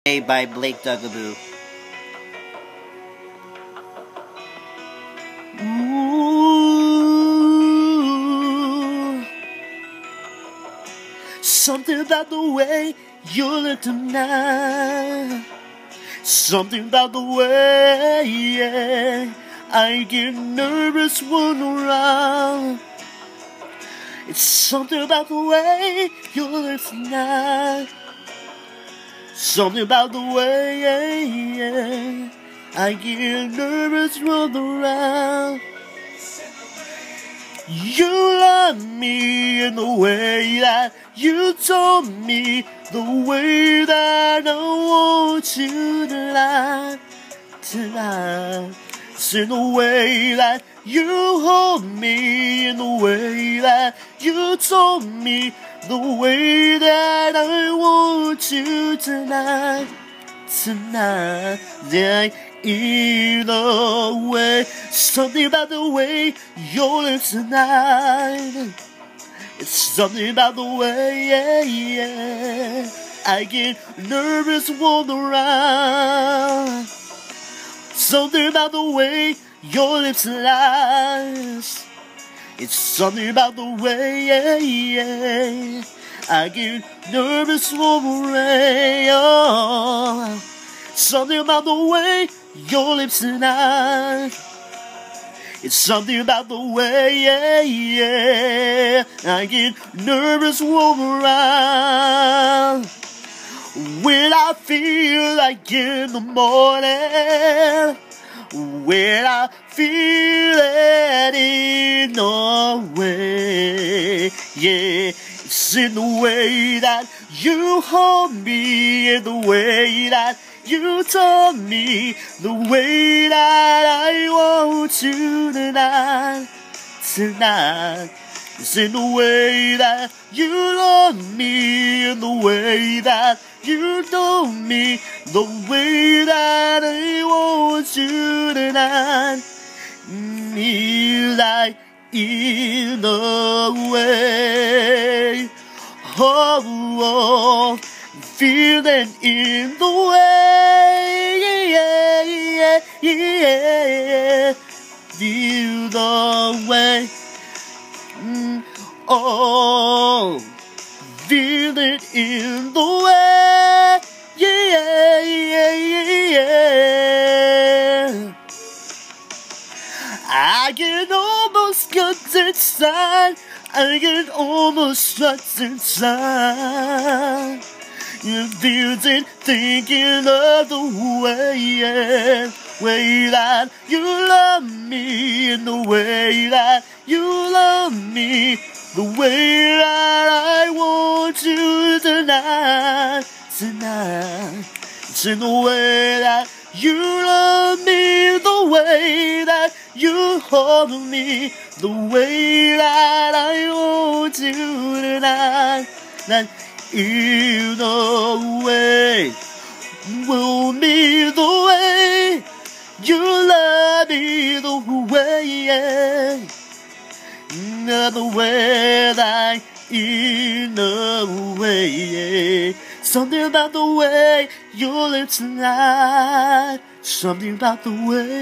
By Blake Dugaboo. Ooh, something about the way you look tonight. Something about the way I get nervous when around. It's something about the way you look tonight. Something about the way I get nervous rolled around. You love me in the way that you told me, the way that I want you tonight. It's in the way that you hold me, in the way that you told me, the way that I want you tonight. Yeah, in the way, something about the way you live tonight. It's something about the way I get nervous walking around. Something about the way your lips lies. It's something about the way I get nervous walking around. Something about the way your lips tonight. It's something about the way I get nervous walking around. When I feel like in the morning, when I feel it in the way, yeah, it's in the way that you hold me, in the way that you told me, the way that I want you tonight. It's in the way that you love me, in the way that you told me, the way that I want you tonight. Like in the way, oh, feeling in the way, feel the way, oh, feel it in the way, I get almost cut inside, I get almost shut inside. You feel it thinking of the way that you love me, in the way that you love me, the way that I want you tonight. It's in the way that you love me, the way that you hold me, the way that I want you tonight. That in the way, will be the way you love me, the way, the way that in the way, something about the way you live tonight. Something about the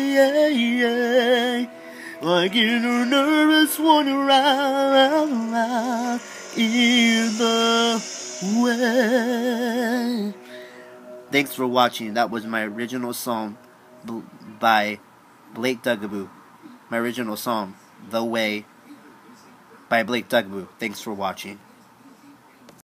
way I get nervous when you're around. In the way. Thanks for watching. That was my original song by Blake Dugaboo. My original song, The Way, by Blake Dugaboo. Thanks for watching.